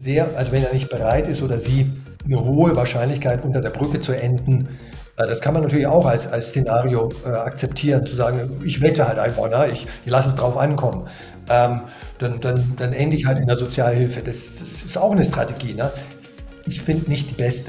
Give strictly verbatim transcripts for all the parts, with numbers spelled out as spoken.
sehr, also wenn er nicht bereit ist oder sie, eine hohe Wahrscheinlichkeit unter der Brücke zu enden. Äh, das kann man natürlich auch als, als Szenario äh, akzeptieren, zu sagen, ich wette halt einfach, ne? ich, ich lasse es drauf ankommen. Ähm, dann, dann, dann ende ich halt in der Sozialhilfe. Das, das ist auch eine Strategie. Ne? Ich finde nicht die beste.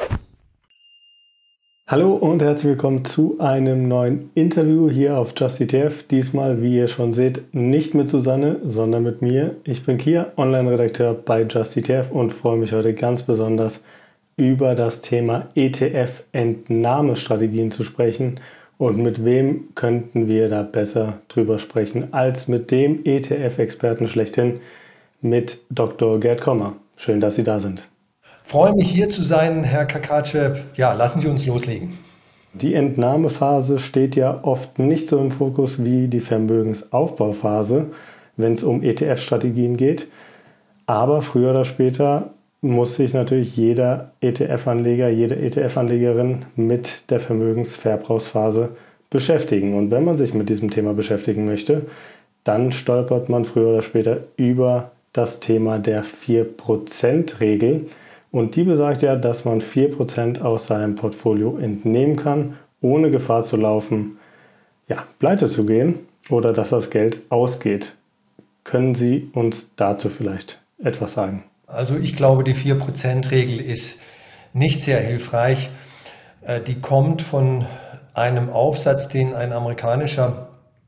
Hallo und herzlich willkommen zu einem neuen Interview hier auf Just E T F. Diesmal, wie ihr schon seht, nicht mit Susanne, sondern mit mir. Ich bin Kia, Online-Redakteur bei Just E T F und freue mich heute ganz besonders über das Thema E T F-Entnahmestrategien zu sprechen. Und mit wem könnten wir da besser drüber sprechen als mit dem E T F-Experten schlechthin, mit Doktor Gerd Kommer. Schön, dass Sie da sind. Freue mich hier zu sein, Herr Kakace. Ja, lassen Sie uns loslegen. Die Entnahmephase steht ja oft nicht so im Fokus wie die Vermögensaufbauphase, wenn es um E T F-Strategien geht. Aber früher oder später muss sich natürlich jeder E T F-Anleger, jede E T F-Anlegerin mit der Vermögensverbrauchsphase beschäftigen. Und wenn man sich mit diesem Thema beschäftigen möchte, dann stolpert man früher oder später über das Thema der vier Prozent Regel. Und die besagt ja, dass man vier Prozent aus seinem Portfolio entnehmen kann, ohne Gefahr zu laufen, ja, pleite zu gehen oder dass das Geld ausgeht. Können Sie uns dazu vielleicht etwas sagen? Also ich glaube, die vier Prozent Regel ist nicht sehr hilfreich. Die kommt von einem Aufsatz, den ein amerikanischer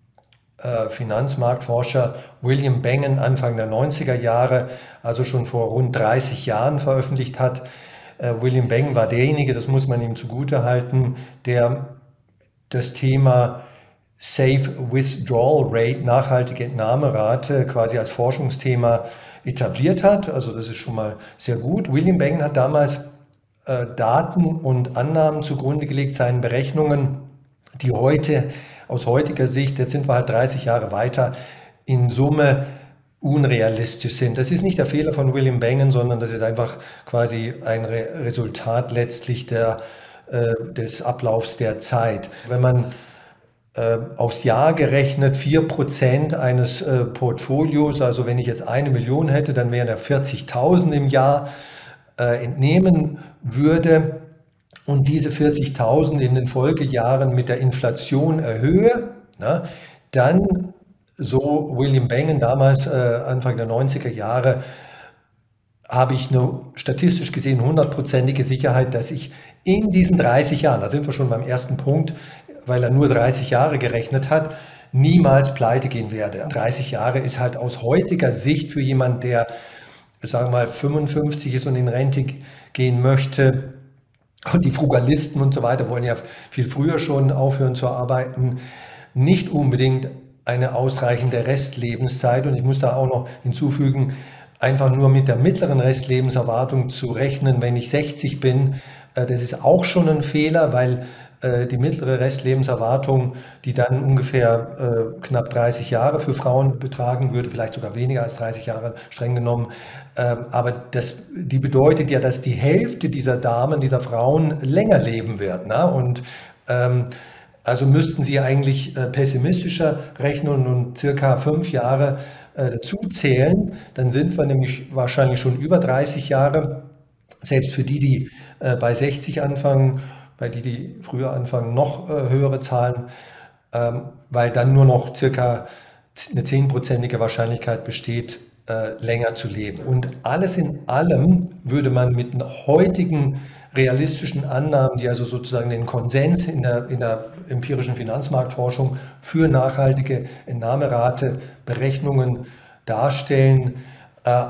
Finanzmarktforscher William Bengen Anfang der neunziger Jahre, also schon vor rund dreißig Jahren veröffentlicht hat. William Bengen war derjenige, das muss man ihm zugutehalten, der das Thema Safe Withdrawal Rate, nachhaltige Entnahmerate, quasi als Forschungsthema etabliert hat. Also das ist schon mal sehr gut. William Bengen hat damals äh, Daten und Annahmen zugrunde gelegt, seinen Berechnungen, die heute aus heutiger Sicht, jetzt sind wir halt dreißig Jahre weiter, in Summe unrealistisch sind. Das ist nicht der Fehler von William Bengen, sondern das ist einfach quasi ein Re- Resultat letztlich der, äh, des Ablaufs der Zeit. Wenn man äh, aufs Jahr gerechnet vier Prozent eines äh, Portfolios, also wenn ich jetzt eine Million hätte, dann wären ja vierzigtausend im Jahr äh, entnehmen würde, und diese vierzigtausend in den Folgejahren mit der Inflation erhöhe, na, dann, so William Bengen damals, äh, Anfang der neunziger Jahre, habe ich eine statistisch gesehen hundertprozentige Sicherheit, dass ich in diesen dreißig Jahren, da sind wir schon beim ersten Punkt, weil er nur dreißig Jahre gerechnet hat, niemals pleite gehen werde. dreißig Jahre ist halt aus heutiger Sicht für jemanden, der, sagen wir mal, fünfundfünfzig ist und in Rente gehen möchte, und die Frugalisten und so weiter wollen ja viel früher schon aufhören zu arbeiten, nicht unbedingt eine ausreichende Restlebenszeit. Und ich muss da auch noch hinzufügen, einfach nur mit der mittleren Restlebenserwartung zu rechnen, wenn ich sechzig bin, das ist auch schon ein Fehler, weil die mittlere Restlebenserwartung, die dann ungefähr äh, knapp dreißig Jahre für Frauen betragen würde, vielleicht sogar weniger als dreißig Jahre streng genommen. Ähm, aber das, die bedeutet ja, dass die Hälfte dieser Damen, dieser Frauen länger leben wird. Ne? Und ähm, also müssten sie eigentlich äh, pessimistischer rechnen und circa fünf Jahre äh, dazu zählen. Dann sind wir nämlich wahrscheinlich schon über dreißig Jahre. Selbst für die, die äh, bei sechzig anfangen, bei die, die früher anfangen, noch äh, höhere Zahlen, ähm, weil dann nur noch circa eine zehnprozentige Wahrscheinlichkeit besteht, äh, länger zu leben. Und alles in allem würde man mit heutigen realistischen Annahmen, die also sozusagen den Konsens in der, in der empirischen Finanzmarktforschung für nachhaltige Entnahmerate Berechnungen darstellen, äh,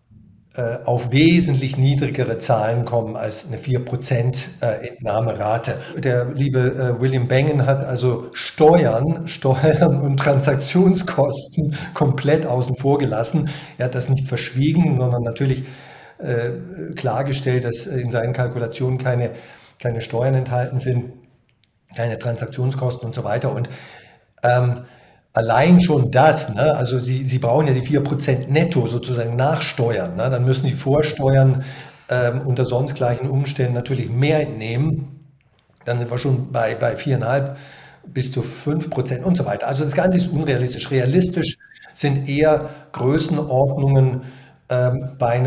auf wesentlich niedrigere Zahlen kommen als eine vier Prozent Entnahmerate. Der liebe William Bengen hat also Steuern, Steuern und Transaktionskosten komplett außen vor gelassen. Er hat das nicht verschwiegen, sondern natürlich äh, klargestellt, dass in seinen Kalkulationen keine, keine Steuern enthalten sind, keine Transaktionskosten und so weiter. Und ähm, allein schon das, ne? Also Sie, Sie brauchen ja die vier Prozent netto sozusagen nachsteuern, ne? Dann müssen die Vorsteuern ähm, unter sonst gleichen Umständen natürlich mehr entnehmen. Dann sind wir schon bei, bei vier Komma fünf bis zu fünf Prozent und so weiter. Also das Ganze ist unrealistisch. Realistisch sind eher Größenordnungen ähm, bei einem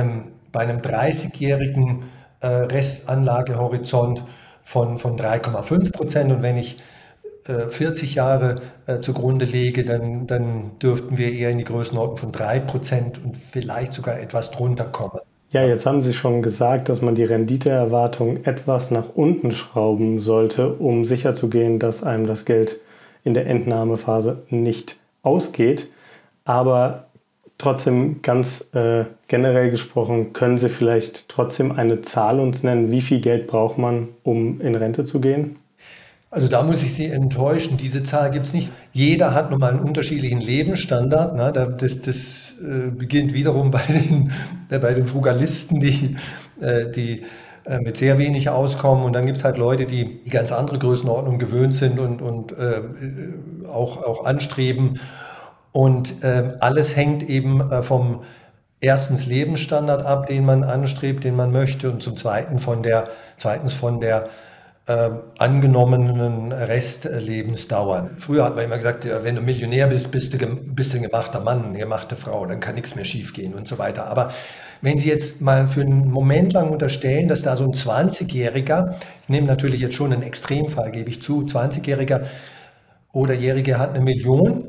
bei einem dreißigjährigen äh, Restanlagehorizont von, von drei Komma fünf Prozent. Und wenn ich äh, vierzig Jahre äh, zugrunde lege, dann, dann dürften wir eher in die Größenordnung von drei Prozent und vielleicht sogar etwas drunter kommen. Ja, jetzt haben Sie schon gesagt, dass man die Renditeerwartung etwas nach unten schrauben sollte, um sicherzugehen, dass einem das Geld in der Entnahmephase nicht ausgeht. Aber trotzdem ganz äh, generell gesprochen, können Sie vielleicht trotzdem eine Zahl uns nennen, wie viel Geld braucht man, um in Rente zu gehen? Also da muss ich Sie enttäuschen, diese Zahl gibt es nicht. Jeder hat nun mal einen unterschiedlichen Lebensstandard. Ne? Das, das äh, beginnt wiederum bei den, äh, bei den Frugalisten, die, äh, die äh, mit sehr wenig auskommen. Und dann gibt es halt Leute, die, die ganz andere Größenordnungen gewöhnt sind und, und äh, auch, auch anstreben. Und äh, alles hängt eben äh, vom erstens Lebensstandard ab, den man anstrebt, den man möchte, und zum Zweiten von der, zweitens von der Äh, angenommenen Restlebensdauer. Früher hat man immer gesagt, ja, wenn du Millionär bist, bist du, bist du ein gemachter Mann, eine gemachte Frau, dann kann nichts mehr schiefgehen und so weiter. Aber wenn Sie jetzt mal für einen Moment lang unterstellen, dass da so ein zwanzigjähriger, ich nehme natürlich jetzt schon einen Extremfall, gebe ich zu, zwanzigjähriger oder Jährige hat eine Million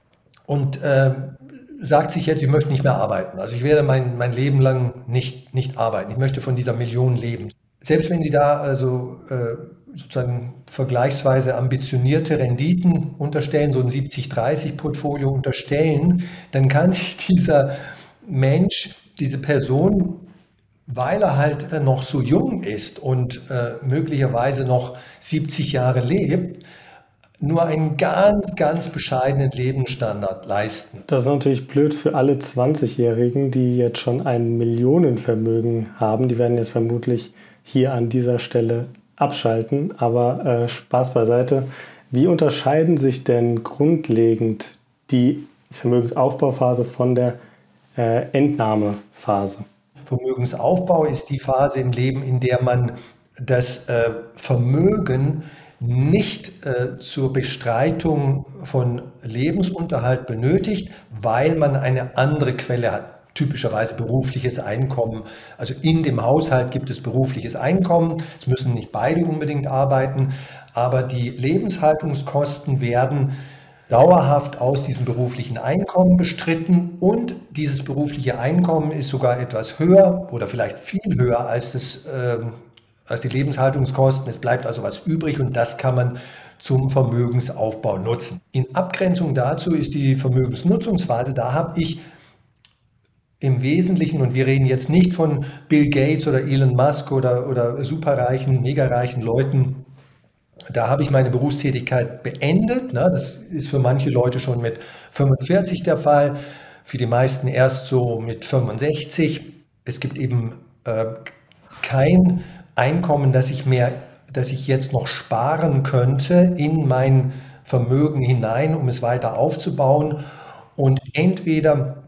und äh, sagt sich jetzt, ich möchte nicht mehr arbeiten. Also ich werde mein, mein Leben lang nicht, nicht arbeiten. Ich möchte von dieser Million leben. Selbst wenn Sie da also äh, sozusagen vergleichsweise ambitionierte Renditen unterstellen, so ein siebzig dreißig Portfolio unterstellen, dann kann sich dieser Mensch, diese Person, weil er halt äh, noch so jung ist und äh, möglicherweise noch siebzig Jahre lebt, nur einen ganz, ganz bescheidenen Lebensstandard leisten. Das ist natürlich blöd für alle zwanzigjährigen, die jetzt schon ein Millionenvermögen haben. Die werden jetzt vermutlich hier an dieser Stelle abschalten, aber äh, Spaß beiseite. Wie unterscheiden sich denn grundlegend die Vermögensaufbauphase von der äh, Entnahmephase? Vermögensaufbau ist die Phase im Leben, in der man das äh, Vermögen nicht äh, zur Bestreitung von Lebensunterhalt benötigt, weil man eine andere Quelle hat. Typischerweise berufliches Einkommen. Also in dem Haushalt gibt es berufliches Einkommen. Es müssen nicht beide unbedingt arbeiten, aber die Lebenshaltungskosten werden dauerhaft aus diesem beruflichen Einkommen bestritten und dieses berufliche Einkommen ist sogar etwas höher oder vielleicht viel höher als, das, äh, als die Lebenshaltungskosten. Es bleibt also was übrig und das kann man zum Vermögensaufbau nutzen. In Abgrenzung dazu ist die Vermögensnutzungsphase. Da habe ich im Wesentlichen, und wir reden jetzt nicht von Bill Gates oder Elon Musk oder, oder superreichen, megareichen Leuten, da habe ich meine Berufstätigkeit beendet. Ne? Das ist für manche Leute schon mit fünfundvierzig der Fall, für die meisten erst so mit fünfundsechzig. Es gibt eben äh, kein Einkommen, das ich, mehr, das ich jetzt noch sparen könnte in mein Vermögen hinein, um es weiter aufzubauen. Und entweder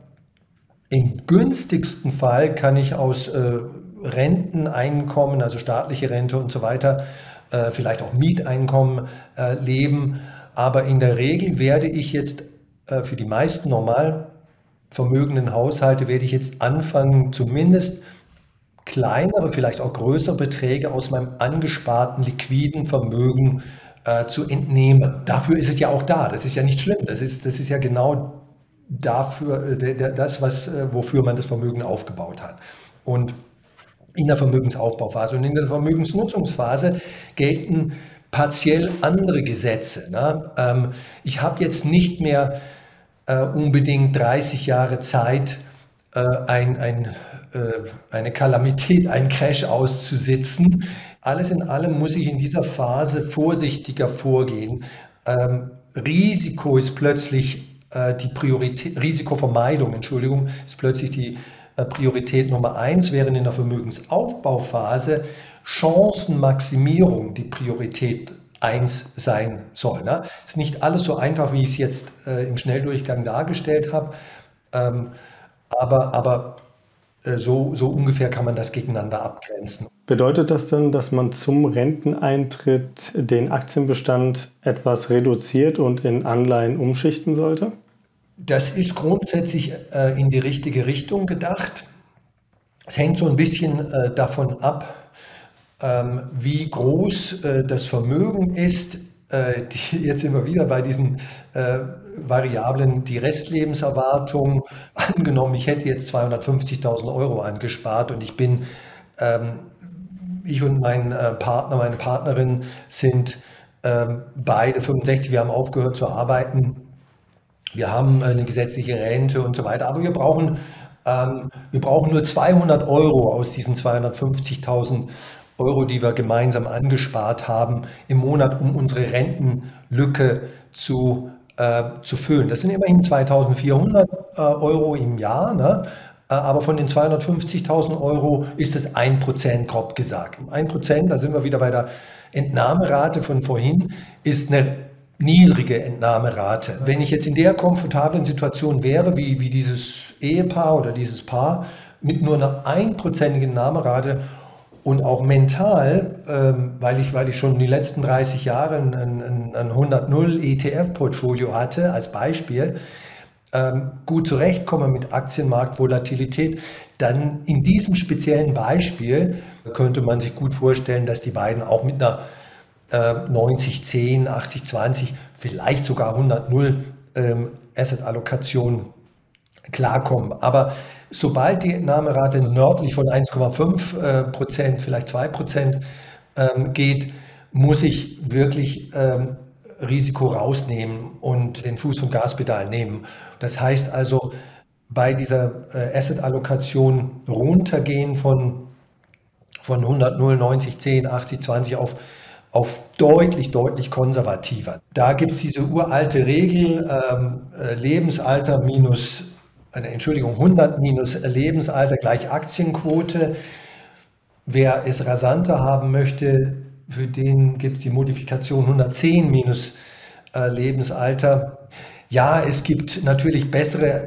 im günstigsten Fall kann ich aus äh, Renteneinkommen, also staatliche Rente und so weiter, äh, vielleicht auch Mieteinkommen äh, leben. Aber in der Regel werde ich jetzt äh, für die meisten normal vermögenden Haushalte, werde ich jetzt anfangen, zumindest kleinere, vielleicht auch größere Beträge aus meinem angesparten liquiden Vermögen äh, zu entnehmen. Dafür ist es ja auch da. Das ist ja nicht schlimm. Das ist, das ist ja genau dafür, das, was, wofür man das Vermögen aufgebaut hat. Und in der Vermögensaufbauphase und in der Vermögensnutzungsphase gelten partiell andere Gesetze. Ne? Ähm, ich habe jetzt nicht mehr äh, unbedingt dreißig Jahre Zeit, äh, ein, ein, äh, eine Kalamität, einen Crash auszusitzen. Alles in allem muss ich in dieser Phase vorsichtiger vorgehen. Ähm, Risiko ist plötzlich die Priorität, Risikovermeidung, Entschuldigung, ist plötzlich die Priorität Nummer eins, während in der Vermögensaufbauphase Chancenmaximierung die Priorität eins sein soll. Ne? Ist nicht alles so einfach, wie ich es jetzt äh, im Schnelldurchgang dargestellt habe, ähm, aber, aber äh, so, so ungefähr kann man das gegeneinander abgrenzen. Bedeutet das denn, dass man zum Renteneintritt den Aktienbestand etwas reduziert und in Anleihen umschichten sollte? Das ist grundsätzlich äh, in die richtige Richtung gedacht. Es hängt so ein bisschen äh, davon ab, ähm, wie groß äh, das Vermögen ist. Äh, die, jetzt sind wir wieder bei diesen äh, Variablen, die Restlebenserwartung. Angenommen, ich hätte jetzt zweihundertfünfzigtausend Euro angespart und ich bin, ähm, ich und mein äh, Partner, meine Partnerin sind ähm, beide fünfundsechzig, wir haben aufgehört zu arbeiten. Wir haben eine gesetzliche Rente und so weiter, aber wir brauchen, ähm, wir brauchen nur zweihundert Euro aus diesen zweihundertfünfzigtausend Euro, die wir gemeinsam angespart haben, im Monat, um unsere Rentenlücke zu, äh, zu füllen. Das sind immerhin zweitausendvierhundert äh, Euro im Jahr, ne? Äh, Aber von den zweihundertfünfzigtausend Euro ist es ein Prozent, grob gesagt. Ein Prozent, da sind wir wieder bei der Entnahmerate von vorhin, ist eine niedrige Entnahmerate. Wenn ich jetzt in der komfortablen Situation wäre, wie, wie dieses Ehepaar oder dieses Paar, mit nur einer einprozentigen Entnahmerate und auch mental, ähm, weil ich, weil ich schon die letzten dreißig Jahre ein, ein, ein hundert null E T F-Portfolio hatte, als Beispiel, ähm, gut zurechtkomme mit Aktienmarktvolatilität, dann in diesem speziellen Beispiel könnte man sich gut vorstellen, dass die beiden auch mit einer äh, neunzig zehn, achtzig zwanzig, vielleicht sogar hundert null ähm, Asset-Allokation klarkommen. Aber sobald die Entnahmerate nördlich von eins Komma fünf äh, Prozent, vielleicht zwei Prozent ähm, geht, muss ich wirklich ähm, Risiko rausnehmen und den Fuß vom Gaspedal nehmen. Das heißt also, bei dieser äh, Asset-Allokation runtergehen von, von hundert null, neunzig zehn, achtzig zwanzig auf, auf deutlich, deutlich konservativer. Da gibt es diese uralte Regel, ähm, äh, Lebensalter minus, äh, Entschuldigung, hundert minus Lebensalter gleich Aktienquote. Wer es rasanter haben möchte, für den gibt es die Modifikation hundertzehn minus äh, Lebensalter. Ja, es gibt natürlich bessere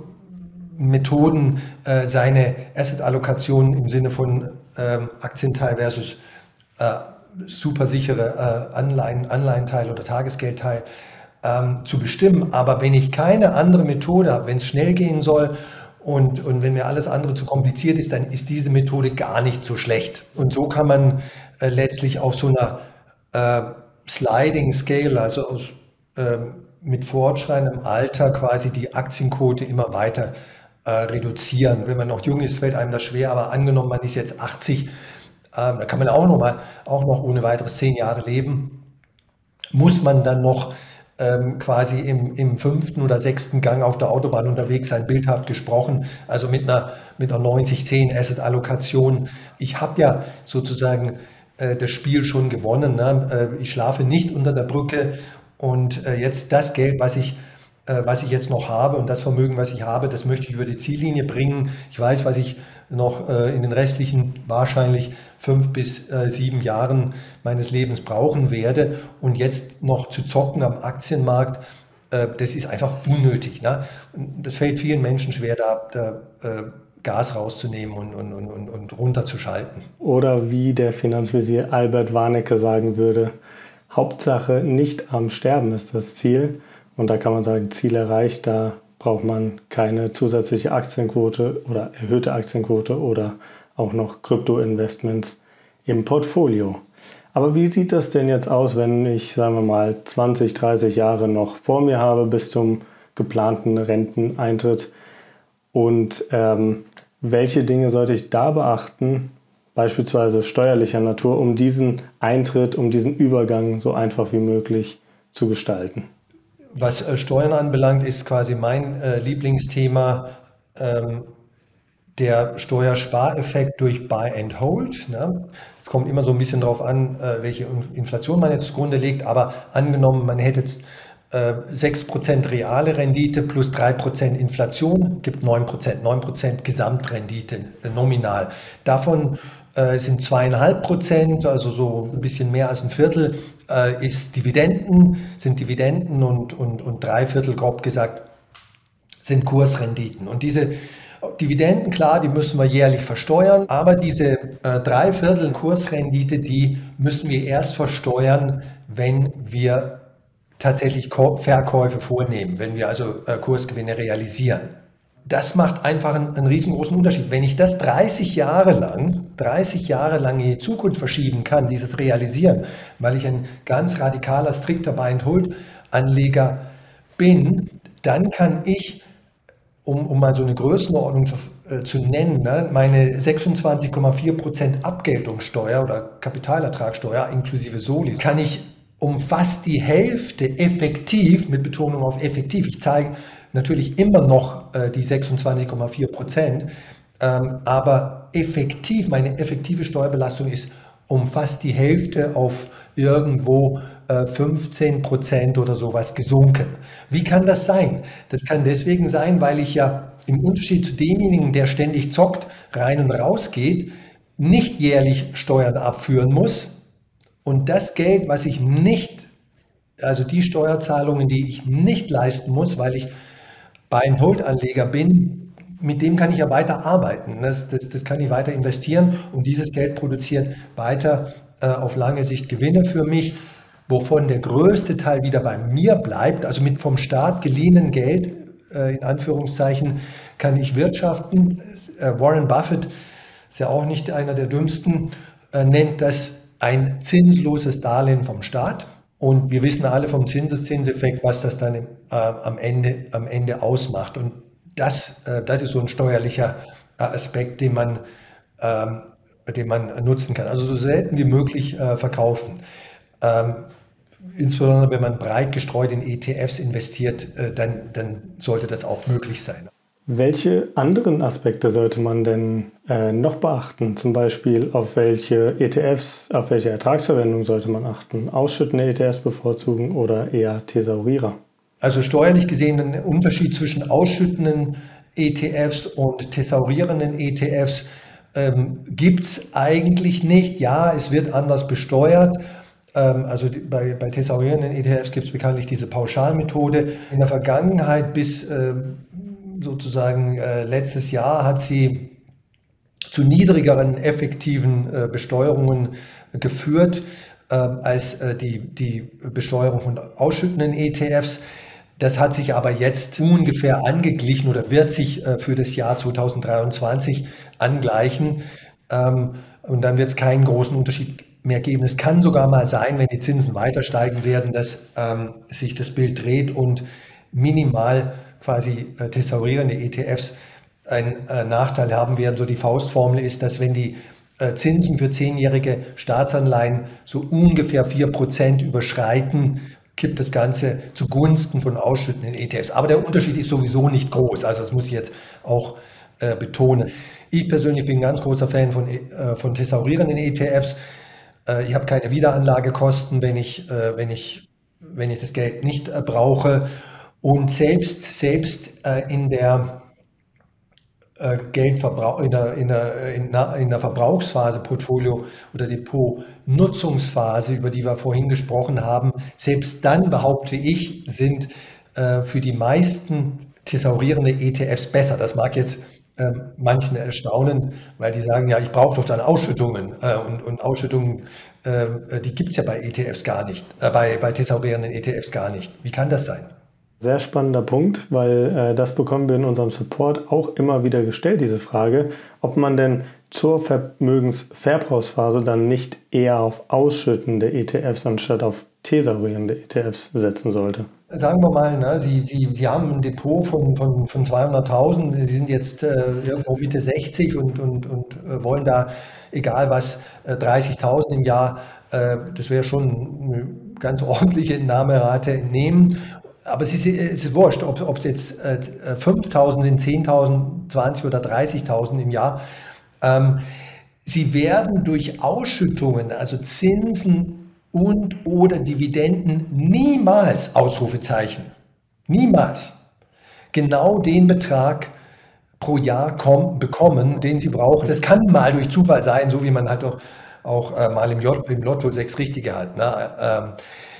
Methoden, äh, seine Asset-Allokation im Sinne von ähm, Aktienteil versus äh, supersichere äh, Anleihen, Anleihenteil oder Tagesgeldteil ähm, zu bestimmen. Aber wenn ich keine andere Methode habe, wenn es schnell gehen soll und, und wenn mir alles andere zu kompliziert ist, dann ist diese Methode gar nicht so schlecht. Und so kann man äh, letztlich auf so einer äh, Sliding Scale, also aus, äh, mit fortschreitendem Alter quasi die Aktienquote immer weiter äh, reduzieren. Wenn man noch jung ist, fällt einem das schwer, aber angenommen, man ist jetzt achtzig, äh, da kann man auch noch mal, auch noch ohne weiteres zehn Jahre leben, muss man dann noch ähm, quasi im, im fünften oder sechsten Gang auf der Autobahn unterwegs sein, bildhaft gesprochen, also mit einer, mit einer neunzig zehn Asset-Allokation. Ich habe ja sozusagen äh, das Spiel schon gewonnen, ne? Äh, ich schlafe nicht unter der Brücke und äh, jetzt das Geld, was ich was ich jetzt noch habe und das Vermögen, was ich habe, das möchte ich über die Ziellinie bringen. Ich weiß, was ich noch äh, in den restlichen wahrscheinlich fünf bis äh, sieben Jahren meines Lebens brauchen werde. Und jetzt noch zu zocken am Aktienmarkt, äh, das ist einfach unnötig. Ne? Das fällt vielen Menschen schwer, da, da äh, Gas rauszunehmen und, und, und, und runterzuschalten. Oder wie der Finanzvisier Albert Warnecke sagen würde, Hauptsache nicht am Sterben ist das Ziel. Und da kann man sagen, Ziel erreicht, da braucht man keine zusätzliche Aktienquote oder erhöhte Aktienquote oder auch noch Krypto-Investments im Portfolio. Aber wie sieht das denn jetzt aus, wenn ich, sagen wir mal, zwanzig, dreißig Jahre noch vor mir habe bis zum geplanten Renteneintritt? Und ähm, welche Dinge sollte ich da beachten, beispielsweise steuerlicher Natur, um diesen Eintritt, um diesen Übergang so einfach wie möglich zu gestalten? Was äh, Steuern anbelangt, ist quasi mein äh, Lieblingsthema ähm, der Steuerspareffekt durch Buy and Hold. Ne? Es kommt immer so ein bisschen darauf an, äh, welche Inflation man jetzt zugrunde legt, aber angenommen, man hätte äh, sechs Prozent reale Rendite plus drei Prozent Inflation, gibt neun Prozent, neun Prozent Gesamtrendite äh, nominal. Davon äh, sind zwei Komma fünf Prozent, also so ein bisschen mehr als ein Viertel, äh, ist Dividenden, sind Dividenden und, und, und drei Viertel, grob gesagt, sind Kursrenditen. Und diese Dividenden, klar, die müssen wir jährlich versteuern, aber diese äh, drei Viertel Kursrendite, die müssen wir erst versteuern, wenn wir tatsächlich Verkäufe vornehmen, wenn wir also äh, Kursgewinne realisieren. das macht einfach einen, einen riesengroßen Unterschied. Wenn ich das dreißig Jahre lang, dreißig Jahre lang in die Zukunft verschieben kann, dieses Realisieren, weil ich ein ganz radikaler, strikter Buy-and-Hold-Anleger bin, dann kann ich, um, um mal so eine Größenordnung zu, äh, zu nennen, ne, meine sechsundzwanzig Komma vier Prozent Abgeltungssteuer oder Kapitalertragssteuer inklusive Soli, kann ich um fast die Hälfte effektiv, mit Betonung auf effektiv, ich zahle natürlich immer noch äh, die sechsundzwanzig Komma vier Prozent, ähm, aber effektiv, meine effektive Steuerbelastung ist um fast die Hälfte auf irgendwo äh, fünfzehn Prozent oder sowas gesunken. Wie kann das sein? Das kann deswegen sein, weil ich ja im Unterschied zu demjenigen, der ständig zockt, rein und raus geht, nicht jährlich Steuern abführen muss und das Geld, was ich nicht, also die Steuerzahlungen, die ich nicht leisten muss, weil ich Buy-and-Hold-Anleger bin, mit dem kann ich ja weiter arbeiten. Das, das, das kann ich weiter investieren und dieses Geld produziert weiter äh, auf lange Sicht Gewinne für mich, wovon der größte Teil wieder bei mir bleibt. Also mit vom Staat geliehenen Geld, äh, in Anführungszeichen, kann ich wirtschaften. Äh, Warren Buffett, ist ja auch nicht einer der dümmsten, äh, nennt das ein zinsloses Darlehen vom Staat. Und wir wissen alle vom Zinseszinseffekt, was das dann im, äh, am, Ende, am Ende ausmacht. Und das, äh, das ist so ein steuerlicher äh, Aspekt, den man, ähm, den man nutzen kann. Also so selten wie möglich äh, verkaufen. Ähm, insbesondere wenn man breit gestreut in E T Fs investiert, äh, dann, dann sollte das auch möglich sein. Welche anderen Aspekte sollte man denn äh, noch beachten? Zum Beispiel auf welche E T Fs, auf welche Ertragsverwendung sollte man achten? Ausschüttende E T Fs bevorzugen oder eher Thesaurierer? Also steuerlich gesehen ein Unterschied zwischen ausschüttenden E T Fs und thesaurierenden E T Fs ähm, gibt es eigentlich nicht. Ja, es wird anders besteuert. Ähm, also die, bei, bei thesaurierenden E T Fs gibt es bekanntlich diese Pauschalmethode. In der Vergangenheit bis ähm, sozusagen äh, letztes Jahr hat sie zu niedrigeren effektiven äh, Besteuerungen geführt äh, als äh, die, die Besteuerung von ausschüttenden E T Fs. Das hat sich aber jetzt ungefähr angeglichen oder wird sich äh, für das Jahr zweitausenddreiundzwanzig angleichen. Ähm, und dann wird es keinen großen Unterschied mehr geben. Es kann sogar mal sein, wenn die Zinsen weiter steigen werden, dass ähm, sich das Bild dreht und minimal quasi äh, thesaurierende E T Fs einen äh, Nachteil haben werden. So die Faustformel ist, dass wenn die äh, Zinsen für zehnjährige Staatsanleihen so ungefähr vier Prozent überschreiten, kippt das Ganze zugunsten von ausschüttenden E T Fs. Aber der Unterschied ist sowieso nicht groß, also das muss ich jetzt auch äh, betonen. Ich persönlich bin ein ganz großer Fan von, äh, von thesaurierenden E T Fs. Äh, ich habe keine Wiederanlagekosten, wenn ich, äh, wenn ich, wenn ich das Geld nicht äh, brauche. Und selbst, selbst äh, in der äh, Geldverbrauch, in der, in, der, in, der, in der Verbrauchsphase, Portfolio- oder Depot-Nutzungsphase, über die wir vorhin gesprochen haben, selbst dann, behaupte ich, sind äh, für die meisten thesaurierende E T Fs besser. Das mag jetzt äh, manchen erstaunen, weil die sagen, ja, ich brauche doch dann Ausschüttungen. Äh, und, und Ausschüttungen, äh, die gibt es ja bei E T Fs gar nicht, äh, bei, bei thesaurierenden E T Fs gar nicht. Wie kann das sein? Sehr spannender Punkt, weil äh, das bekommen wir in unserem Support auch immer wieder gestellt, diese Frage, ob man denn zur Vermögensverbrauchsphase dann nicht eher auf ausschüttende E T Fs anstatt auf thesaurierende E T Fs setzen sollte. Sagen wir mal, ne, Sie, Sie, Sie haben ein Depot von, von, von zweihunderttausend, Sie sind jetzt äh, irgendwo Mitte sechzig und, und, und äh, wollen da, egal was, äh, dreißigtausend im Jahr, äh, das wäre schon eine ganz ordentliche Entnahmerate nehmen. Aber es ist, es ist wurscht, ob, ob es jetzt äh, fünftausend sind, zehntausend, zwanzig oder dreißigtausend im Jahr. Ähm, sie werden durch Ausschüttungen, also Zinsen und oder Dividenden niemals, Ausrufezeichen, niemals genau den Betrag pro Jahr kommen, bekommen, den sie brauchen. Das kann mal durch Zufall sein, so wie man halt auch, auch äh, mal im, J, im Lotto sechs Richtige hat. Ne? Ähm,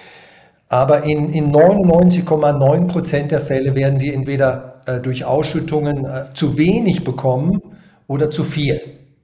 Aber in, in neunundneunzig Komma neun Prozent der Fälle werden Sie entweder äh, durch Ausschüttungen äh, zu wenig bekommen oder zu viel.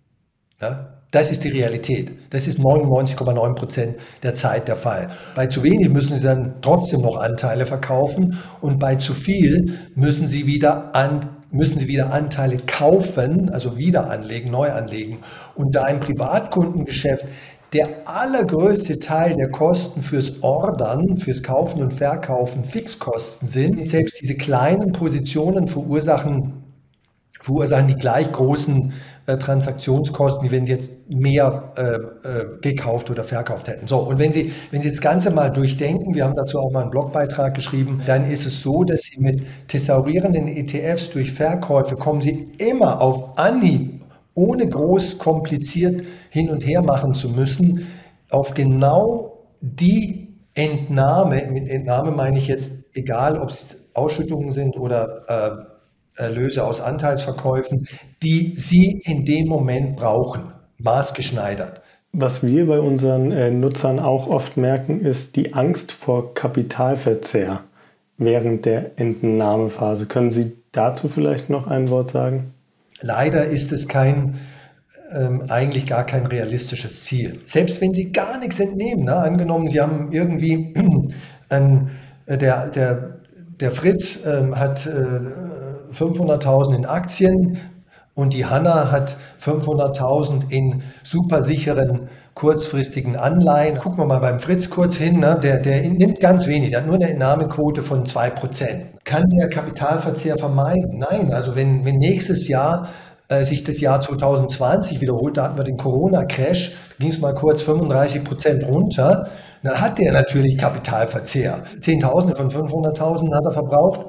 Ja? Das ist die Realität. Das ist neunundneunzig Komma neun Prozent der Zeit der Fall. Bei zu wenig müssen Sie dann trotzdem noch Anteile verkaufen und bei zu viel müssen Sie wieder an, müssen Sie wieder Anteile kaufen, also wieder anlegen, neu anlegen. Und da im Privatkundengeschäft der allergrößte Teil der Kosten fürs Ordern, fürs Kaufen und Verkaufen Fixkosten sind, selbst diese kleinen Positionen verursachen, verursachen die gleich großen äh, Transaktionskosten, wie wenn Sie jetzt mehr äh, äh, gekauft oder verkauft hätten. So, und wenn Sie, wenn Sie das Ganze mal durchdenken, wir haben dazu auch mal einen Blogbeitrag geschrieben, dann ist es so, dass Sie mit thesaurierenden E T Fs durch Verkäufe kommen Sie immer auf Anhieb, ohne groß kompliziert hin und her machen zu müssen, auf genau die Entnahme, mit Entnahme meine ich jetzt, egal ob es Ausschüttungen sind oder äh, Erlöse aus Anteilsverkäufen, die Sie in dem Moment brauchen, maßgeschneidert. Was wir bei unseren äh, Nutzern auch oft merken, ist die Angst vor Kapitalverzehr während der Entnahmephase. Können Sie dazu vielleicht noch ein Wort sagen? Leider ist es kein, ähm, eigentlich gar kein realistisches Ziel. Selbst wenn Sie gar nichts entnehmen, ne? Angenommen, Sie haben irgendwie, ein, der, der, der Fritz ähm, hat äh, fünfhunderttausend in Aktien und die Hanna hat fünfhunderttausend in supersicheren kurzfristigen Anleihen. Gucken wir mal beim Fritz kurz hin, ne? der, der nimmt ganz wenig, der hat nur eine Entnahmequote von zwei Prozent. Kann der Kapitalverzehr vermeiden? Nein, also wenn, wenn nächstes Jahr äh, sich das Jahr zwanzig zwanzig wiederholt, da hatten wir den Corona-Crash, da ging es mal kurz fünfunddreißig Prozent runter, dann hat der natürlich Kapitalverzehr. Zehntausende von fünfhunderttausend hat er verbraucht,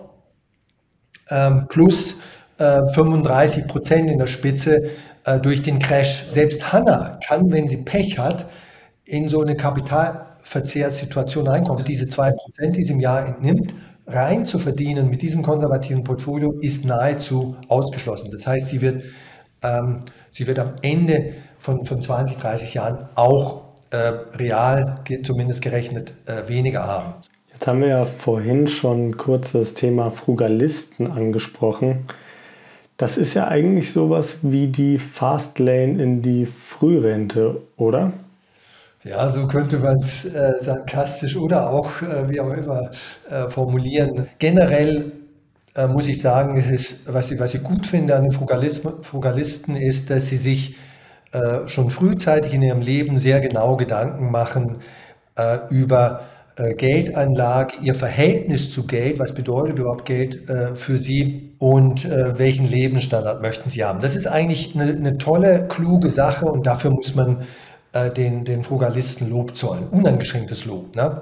ähm, plus äh, fünfunddreißig Prozent in der Spitze äh, durch den Crash. Selbst Hanna kann, wenn sie Pech hat, in so eine Kapitalverzehrssituation reinkommen. Diese zwei Prozent, die sie im Jahr entnimmt, rein zu verdienen mit diesem konservativen Portfolio ist nahezu ausgeschlossen. Das heißt, sie wird, ähm, sie wird am Ende von, von zwanzig, dreißig Jahren auch äh, real, zumindest gerechnet, äh, weniger haben. Jetzt haben wir ja vorhin schon kurz das Thema Frugalisten angesprochen. Das ist ja eigentlich sowas wie die Fastlane in die Frührente, oder? Ja, so könnte man es äh, sarkastisch oder auch äh, wie auch immer äh, formulieren. Generell äh, muss ich sagen, es ist, was, ich, was ich gut finde an den Frugalisten ist, dass sie sich äh, schon frühzeitig in ihrem Leben sehr genau Gedanken machen äh, über äh, Geldanlage, ihr Verhältnis zu Geld, was bedeutet überhaupt Geld äh, für sie und äh, welchen Lebensstandard möchten sie haben. Das ist eigentlich eine, eine tolle, kluge Sache und dafür muss man Den, den Frugalisten Lob zollen, uneingeschränktes Lob. Ne?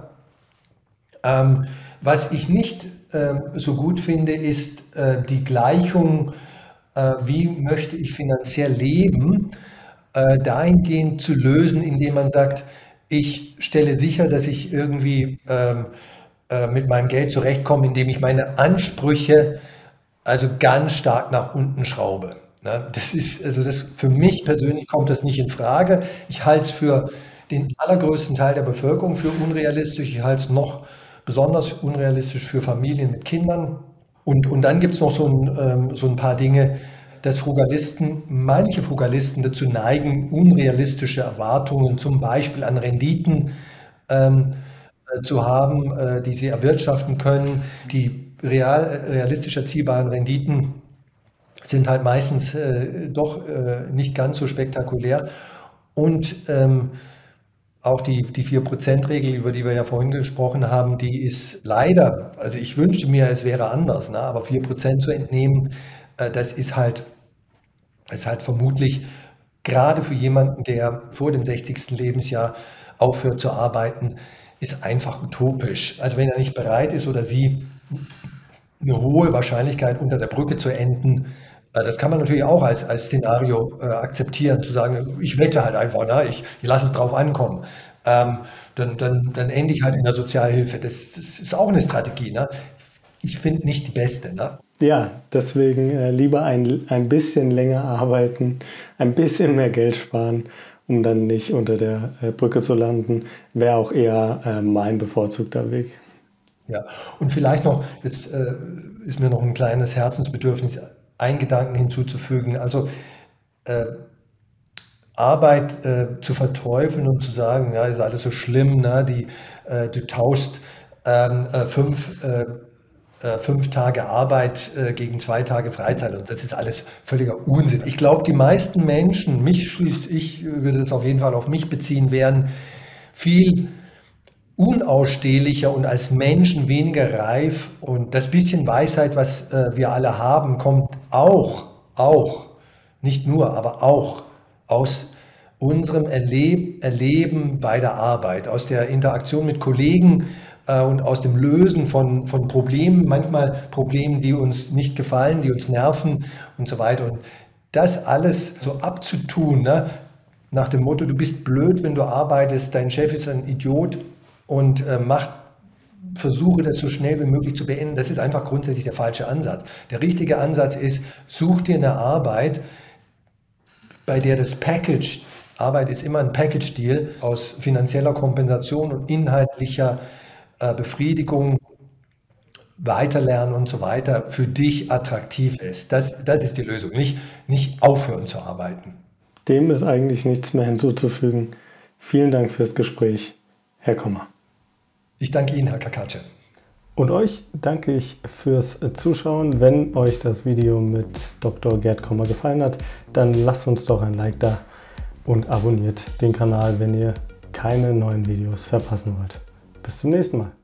Ähm, was ich nicht ähm, so gut finde, ist äh, die Gleichung, äh, wie möchte ich finanziell leben, äh, dahingehend zu lösen, indem man sagt, ich stelle sicher, dass ich irgendwie ähm, äh, mit meinem Geld zurechtkomme, indem ich meine Ansprüche also ganz stark nach unten schraube. Das ist, also das, für mich persönlich kommt das nicht in Frage. Ich halte es für den allergrößten Teil der Bevölkerung für unrealistisch. Ich halte es noch besonders unrealistisch für Familien mit Kindern. Und, und dann gibt es noch so ein, so ein paar Dinge, dass Frugalisten, manche Frugalisten dazu neigen, unrealistische Erwartungen zum Beispiel an Renditen ähm, zu haben, äh, die sie erwirtschaften können. Die real, realistisch erzielbaren Renditen sind halt meistens äh, doch äh, nicht ganz so spektakulär. Und ähm, auch die, die vier Prozent Regel, über die wir ja vorhin gesprochen haben, die ist leider, also ich wünschte mir, es wäre anders, ne? Aber vier Prozent zu entnehmen, äh, das ist halt, ist halt vermutlich gerade für jemanden, der vor dem sechzigsten Lebensjahr aufhört zu arbeiten, ist einfach utopisch. Also wenn er nicht bereit ist oder sie eine hohe Wahrscheinlichkeit unter der Brücke zu enden, das kann man natürlich auch als, als Szenario äh, akzeptieren, zu sagen, ich wette halt einfach, ne? ich, ich lasse es drauf ankommen. Ähm, dann, dann, dann ende ich halt in der Sozialhilfe. Das, das ist auch eine Strategie. Ne? Ich finde nicht die beste. Ne? Ja, deswegen äh, lieber ein, ein bisschen länger arbeiten, ein bisschen mehr Geld sparen, um dann nicht unter der äh, Brücke zu landen, wäre auch eher äh, mein bevorzugter Weg. Ja, und vielleicht noch, jetzt äh, ist mir noch ein kleines Herzensbedürfnis, einen Gedanken hinzuzufügen. Also äh, Arbeit äh, zu verteufeln und zu sagen, ja, ist alles so schlimm, ne? Die, äh, du tauschst ähm, äh, fünf äh, äh, fünf Tage Arbeit äh, gegen zwei Tage Freizeit. Und das ist alles völliger Unsinn. Ich glaube, die meisten Menschen, mich schließt, ich würde das auf jeden Fall auf mich beziehen, wären viel unausstehlicher und als Menschen weniger reif. Und das bisschen Weisheit, was äh, wir alle haben, kommt auch, auch, nicht nur, aber auch aus unserem Erleb Erleben bei der Arbeit, aus der Interaktion mit Kollegen äh, und aus dem Lösen von, von Problemen, manchmal Problemen, die uns nicht gefallen, die uns nerven und so weiter. Und das alles so abzutun, ne? Nach dem Motto, du bist blöd, wenn du arbeitest, dein Chef ist ein Idiot und äh, macht, versuche das so schnell wie möglich zu beenden, das ist einfach grundsätzlich der falsche Ansatz. Der richtige Ansatz ist, such dir eine Arbeit, bei der das Package, Arbeit ist immer ein Package-Deal aus finanzieller Kompensation und inhaltlicher äh, Befriedigung, Weiterlernen und so weiter für dich attraktiv ist. Das, das ist die Lösung, nicht, nicht aufhören zu arbeiten. Dem ist eigentlich nichts mehr hinzuzufügen. Vielen Dank fürs Gespräch, Herr Kommer. Ich danke Ihnen, Herr Kakace. Und euch danke ich fürs Zuschauen. Wenn euch das Video mit Doktor Gerd Kommer gefallen hat, dann lasst uns doch ein Like da und abonniert den Kanal, wenn ihr keine neuen Videos verpassen wollt. Bis zum nächsten Mal.